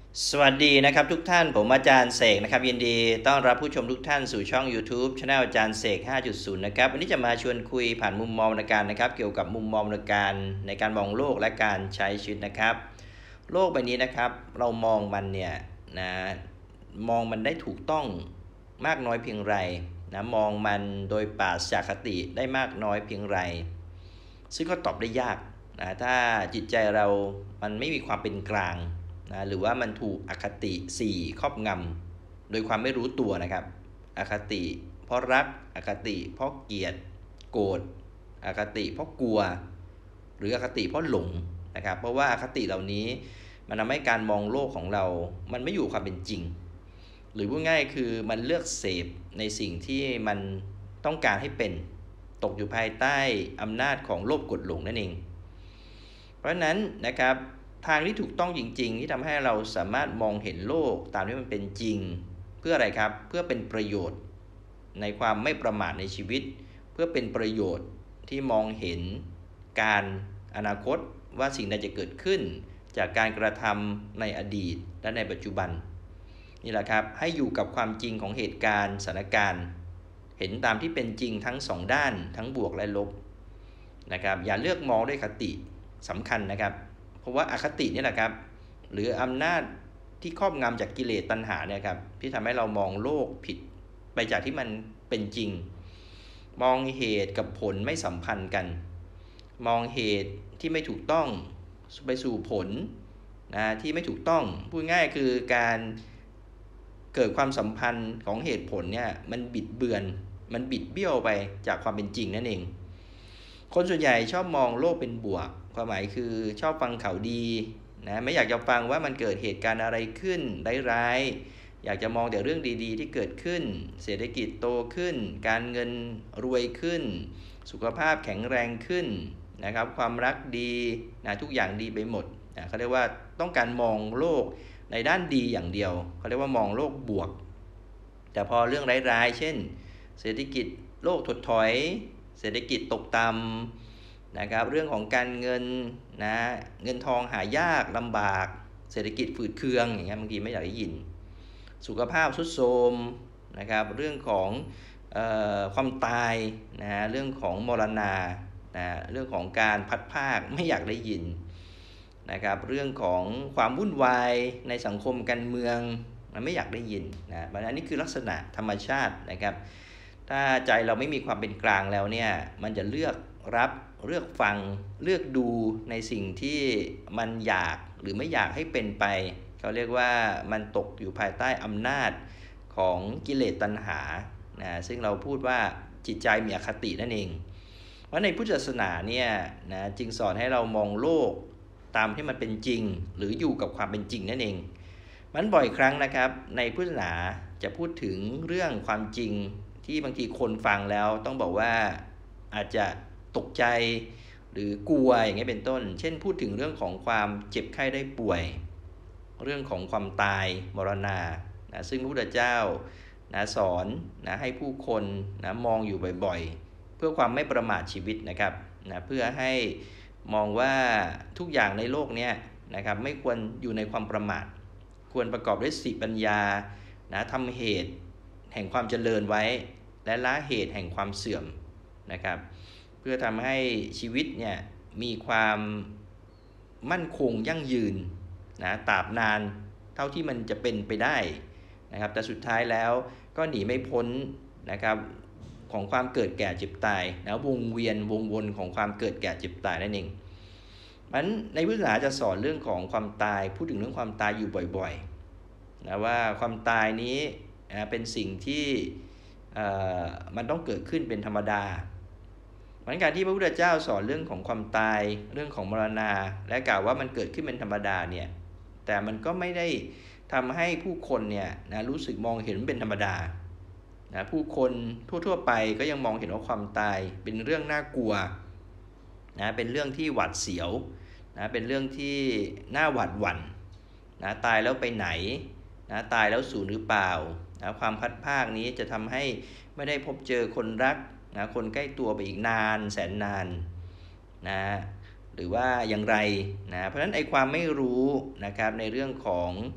สวัสดีนะครับทุกท่านผมอาจารย์เสกนะครับยินดีต้อนรับผู้ชมทุกท่านสู่ช่อง YouTube Channel อาจารย์เสก 5.0 นะครับวันนี้จะมาชวนคุยผ่านมุมมองในการนะครับเกี่ยวกับมุมมองในการมองโลกและการใช้ชีวิตนะครับโลกใบนี้นะครับเรามองมันเนี่ยนะมองมันได้ถูกต้องมากน้อยเพียงไรนะมองมันโดยปราศจากคติได้มากน้อยเพียงไรซึ่งก็ตอบได้ยากนะถ้าจิตใจเรามันไม่มีความเป็นกลางนะหรือว่ามันถูกอคติ4ครอบงำโดยความไม่รู้ตัวนะครับอคติเพราะรักอคติเพราะเกลียดโกรธอคติเพราะกลัวหรืออคติเพราะหลงนะครับเพราะว่าอคติเหล่านี้มันทำให้การมองโลกของเรามันไม่อยู่ความเป็นจริงหรือพูดง่ายคือมันเลือกเสพในสิ่งที่มันต้องการให้เป็นตกอยู่ภายใต้อำนาจของโลภกดหลงนั่นเองเพราะฉะนั้นนะครับทางที่ถูกต้องจริงๆที่ทำให้เราสามารถมองเห็นโลกตามที่มันเป็นจริงเพื่ออะไรครับเพื่อเป็นประโยชน์ในความไม่ประมาทในชีวิตเพื่อเป็นประโยชน์ที่มองเห็นการอนาคตว่าสิ่งใดจะเกิดขึ้นจากการกระทำในอดีตและในปัจจุบันนี่แหละครับให้อยู่กับความจริงของเหตุการณ์สถานการณ์เห็นตามที่เป็นจริงทั้งสองด้านทั้งบวกและลบนะครับอย่าเลือกมองด้วยคติสำคัญนะครับเพราะว่าอคตินี่แหละครับหรืออำนาจที่ครอบงำจากกิเลสตัณหาเนี่ยครับที่ทำให้เรามองโลกผิดไปจากที่มันเป็นจริงมองเหตุกับผลไม่สัมพันธ์กันมองเหตุที่ไม่ถูกต้องไปสู่ผลนะที่ไม่ถูกต้องพูดง่ายคือการเกิดความสัมพันธ์ของเหตุผลเนี่ยมันบิดเบือนมันบิดเบี้ยวไปจากความเป็นจริงนั่นเองคนส่วนใหญ่ชอบมองโลกเป็นบวกความหมายคือชอบฟังข่าวดีนะไม่อยากจะฟังว่ามันเกิดเหตุการณ์อะไรขึ้นร้ายๆอยากจะมองแต่เรื่องดีๆที่เกิดขึ้นเศรษฐกิจโตขึ้นการเงินรวยขึ้นสุขภาพแข็งแรงขึ้นนะครับความรักดีนะทุกอย่างดีไปหมดนะเขาเรียกว่าต้องการมองโลกในด้านดีอย่างเดียวเขาเรียกว่ามองโลกบวกแต่พอเรื่องร้ายๆเช่นเศรษฐกิจโลกถดถอยเศรษฐกิจตกต่ำนะครับเรื่องของการเงินนะเงินทองหายากลำบากเศรษฐกิจฝืดเคืองอย่างเงี้ยบางทีไม่อยากได้ยินสุขภาพทรุดโทรมนะครับเรื่องของความตายนะเรื่องของมรณะนะเรื่องของการพัดภาคไม่อยากได้ยินนะครับเรื่องของความวุ่นวายในสังคมการเมืองไม่อยากได้ยินนะอันนี้คือลักษณะธรรมชาตินะครับถ้าใจเราไม่มีความเป็นกลางแล้วเนี่ยมันจะเลือกรับเลือกฟังเลือกดูในสิ่งที่มันอยากหรือไม่อยากให้เป็นไปเขาเรียกว่ามันตกอยู่ภายใต้อำนาจของกิเลสตัณหานะซึ่งเราพูดว่าจิตใจมีอคตินั่นเองเพราะในพุทธศาสนาเนี่ยนะจึงสอนให้เรามองโลกตามที่มันเป็นจริงหรืออยู่กับความเป็นจริงนั่นเองมันบ่อยครั้งนะครับในพุทธศาสนาจะพูดถึงเรื่องความจริงที่บางทีคนฟังแล้วต้องบอกว่าอาจจะตกใจหรือกลัวอย่างเงี้ยเป็นต้นเช่นพูดถึงเรื่องของความเจ็บไข้ได้ป่วยเรื่องของความตายมรณะนะซึ่งพระพุทธเจ้านะสอนนะให้ผู้คนนะมองอยู่บ่อยๆเพื่อความไม่ประมาทชีวิตนะครับนะเพื่อให้มองว่าทุกอย่างในโลกนี้นะครับไม่ควรอยู่ในความประมาทควรประกอบด้วยสติปัญญานะทำเหตุแห่งความเจริญไว้และละเหตุแห่งความเสื่อมนะครับเพื่อทำให้ชีวิตเนี่ยมีความมั่นคงยั่งยืนนะตราบนานเท่าที่มันจะเป็นไปได้นะครับแต่สุดท้ายแล้วก็หนีไม่พ้นนะครับของความเกิดแก่เจ็บตายนะวงเวียนวงวนของความเกิดแก่เจ็บตายนั่นเองมันในพุทธศาสนาจะสอนเรื่องของความตายพูดถึงเรื่องความตายอยู่บ่อยๆนะว่าความตายนี้เป็นสิ่งที่มันต้องเกิดขึ้นเป็นธรรมดาเหมือนกันที่พระพุทธเจ้าสอนเรื่องของความตายเรื่องของมรณะและกล่าวว่ามันเกิดขึ้นเป็นธรรมดาเนี่ยแต่มันก็ไม่ได้ทำให้ผู้คนเนี่ยนะรู้สึกมองเห็นเป็นธรรมดานะผู้คนทั่วๆไปก็ยังมองเห็นว่าความตายเป็นเรื่องน่ากลัวนะเป็นเรื่องที่หวาดเสียวนะเป็นเรื่องที่น่าหวาดหวั่นนะตายแล้วไปไหนนะตายแล้วสูญหรือเปล่านะความพัดภาคนี้จะทำให้ไม่ได้พบเจอคนรักนะคนใกล้ตัวไปอีกนานแสนนานนะหรือว่าอย่างไรนะเพราะฉะนั้นไอ้ความไม่รู้นะครับในเรื่องของ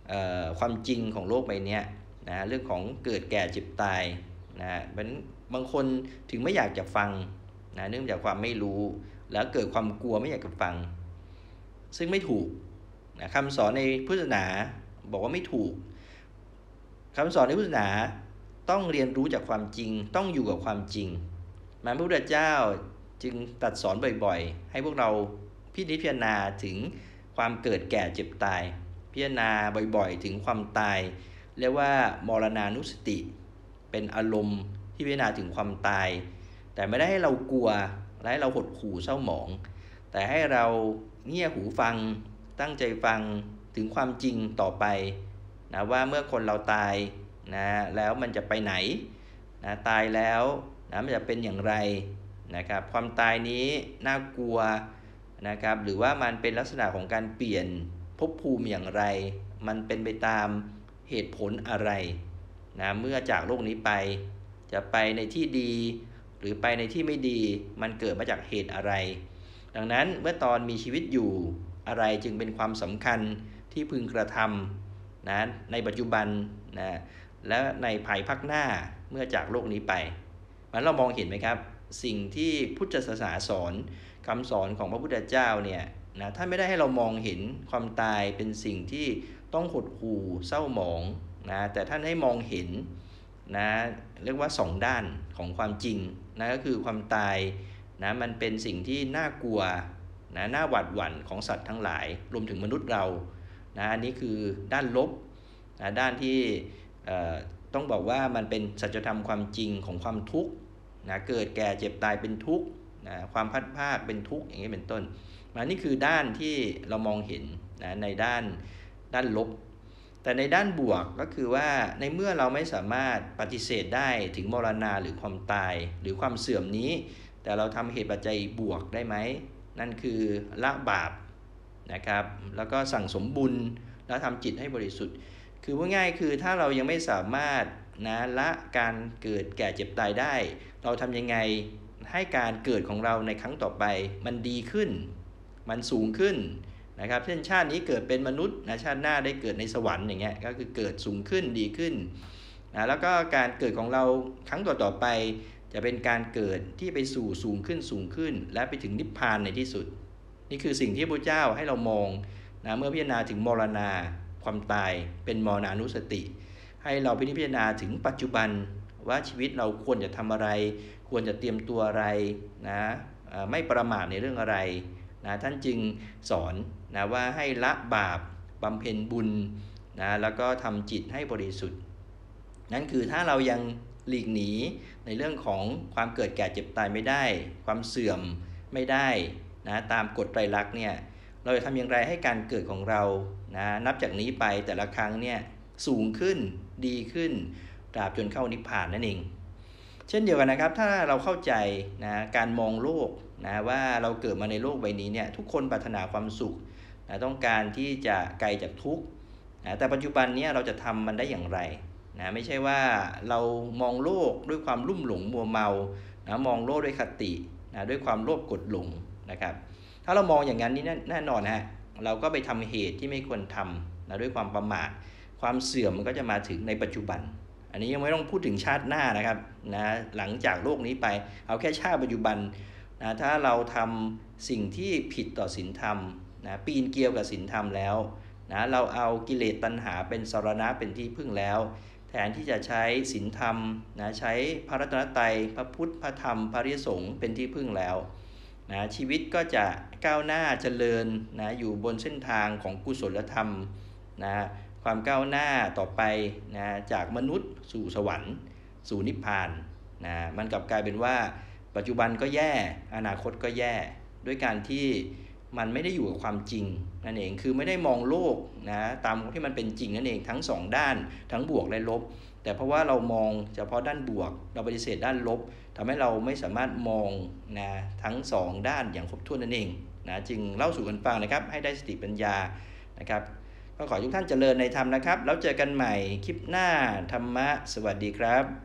ความจริงของโลกใบนี้นะเรื่องของเกิดแก่เจ็บตายนะบางคนถึงไม่อยากจะฟังนะเนื่องจากความไม่รู้แล้วเกิดความกลัวไม่อยากจะฟังซึ่งไม่ถูกนะคำสอนในพุทธศาสนาบอกว่าไม่ถูกคำสอนในพุทธศาสนาต้องเรียนรู้จากความจริงต้องอยู่กับความจริงพระพุทธเจ้าจึงตรัสสอนบ่อยๆให้พวกเราพิจารณาถึงความเกิดแก่เจ็บตายพิจารณาบ่อยๆถึงความตายเรียกว่ามรณานุสติเป็นอารมณ์ที่พิจารณาถึงความตายแต่ไม่ได้ให้เรากลัวและให้เราหดหู่เศร้าหมองแต่ให้เราเงี่ยหูฟังตั้งใจฟังถึงความจริงต่อไปนะว่าเมื่อคนเราตายนะแล้วมันจะไปไหนนะตายแล้วนะมันจะเป็นอย่างไรนะครับความตายนี้น่ากลัวนะครับหรือว่ามันเป็นลักษณะของการเปลี่ยนภพภูมิอย่างไรมันเป็นไปตามเหตุผลอะไรนะเมื่อจากโลกนี้ไปจะไปในที่ดีหรือไปในที่ไม่ดีมันเกิดมาจากเหตุอะไรดังนั้นเมื่อตอนมีชีวิตอยู่อะไรจึงเป็นความสำคัญที่พึงกระทำนะในปัจจุบันนะและในภายภาคหน้าเมื่อจากโลกนี้ไปมันเรามองเห็นไหมครับสิ่งที่พุทธศาสนาสอนคำสอนของพระพุทธเจ้าเนี่ยนะท่านไม่ได้ให้เรามองเห็นความตายเป็นสิ่งที่ต้องหดหู่เศร้าหมองนะแต่ท่านให้มองเห็นนะเรียกว่าสองด้านของความจริงนะก็คือความตายนะมันเป็นสิ่งที่น่ากลัวนะน่าหวาดหวั่นของสัตว์ทั้งหลายรวมถึงมนุษย์เรานะอันนี้คือด้านลบนะด้านที่ต้องบอกว่ามันเป็นสัจธรรมความจริงของความทุกข์นะเกิดแก่เจ็บตายเป็นทุกข์นะความพัดภาคเป็นทุกข์อย่างนี้เป็นต้นนี่คือด้านที่เรามองเห็นนะในด้านลบแต่ในด้านบวกก็คือว่าในเมื่อเราไม่สามารถปฏิเสธได้ถึงมรณะหรือความตายหรือความเสื่อมนี้แต่เราทำเหตุปัจจัยบวกได้ไหมนั่นคือละบาปนะครับแล้วก็สั่งสมบุญแล้วทำจิตให้บริสุทธิ์คือว่าง่ายคือถ้าเรายังไม่สามารถนะละการเกิดแก่เจ็บตายได้เราทำยังไงให้การเกิดของเราในครั้งต่อไปมันดีขึ้นมันสูงขึ้นนะครับเช่นชาตินี้เกิดเป็นมนุษย์นะชาติหน้าได้เกิดในสวรรค์อย่างเงี้ยก็คือเกิดสูงขึ้นดีขึ้นนะแล้วก็การเกิดของเราครั้งต่อไปจะเป็นการเกิดที่ไปสู่สูงขึ้นและไปถึงนิพพานในที่สุดนี่คือสิ่งที่พระเจ้าให้เรามองนะเมื่อพิจารณาถึงมรณะความตายเป็นมรณานุสติให้เราพิจารณาถึงปัจจุบันว่าชีวิตเราควรจะทำอะไรควรจะเตรียมตัวอะไรนะไม่ประมาทในเรื่องอะไรนะท่านจึงสอนนะว่าให้ละบาปบำเพ็ญบุญนะแล้วก็ทำจิตให้บริสุทธิ์นั่นคือถ้าเรายังหลีกหนีในเรื่องของความเกิดแก่เจ็บตายไม่ได้ความเสื่อมไม่ได้นะตามกฎไตรลักษณ์เนี่ยเราจะทำอย่างไรให้การเกิดของเรานะนับจากนี้ไปแต่ละครั้งเนี่ยสูงขึ้นดีขึ้นตราบจนเข้านิพพานนั่นเองเช่นเดียวกันนะครับถ้าเราเข้าใจนะการมองโลกนะว่าเราเกิดมาในโลกใบนี้เนี่ยทุกคนปรารถนาความสุขนะต้องการที่จะไกลจากทุกข์นะแต่ปัจจุบันนี้เราจะทำมันได้อย่างไรนะไม่ใช่ว่าเรามองโลกด้วยความลุ่มหลงมัวเมานะมองโลกด้วยคตินะด้วยความโลภกดหลงนะครับถ้าเรามองอย่างนั้นนี่แน่นอนฮะเราก็ไปทำเหตุที่ไม่ควรทำนะด้วยความประมาทความเสื่อมมันก็จะมาถึงในปัจจุบันอันนี้ยังไม่ต้องพูดถึงชาติหน้านะครับนะหลังจากโลกนี้ไปเอาแค่ชาติปัจจุบันนะถ้าเราทำสิ่งที่ผิดต่อศีลธรรมนะปีนเกลียวกับศีลธรรมแล้วนะเราเอากิเลสตัณหาเป็นสรณะเป็นที่พึ่งแล้วแทนที่จะใช้ศีลธรรมนะใช้พระรัตนตรัยพระพุทธพระธรรมพระอริยสงฆ์เป็นที่พึ่งแล้วนะชีวิตก็จะก้าวหน้าเจริญนะอยู่บนเส้นทางของกุศลธรรมนะความก้าวหน้าต่อไปนะจากมนุษย์สู่สวรรค์สู่นิพพานนะมันกลับกลายเป็นว่าปัจจุบันก็แย่อนาคตก็แย่ด้วยการที่มันไม่ได้อยู่กับความจริงนั่นเองคือไม่ได้มองโลกนะตามที่มันเป็นจริงนั่นเองทั้งสองด้านทั้งบวกและลบแต่เพราะว่าเรามองเฉพาะด้านบวกเราปฏิเสธด้านลบทำให้เราไม่สามารถมองนะทั้งสองด้านอย่างครบถ้วนนั่นเองนะจึงเล่าสู่กันฟังนะครับให้ได้สติปัญญานะครับก็ขอทุกท่านเจริญในธรรมนะครับแล้วเจอกันใหม่คลิปหน้าธรรมะสวัสดีครับ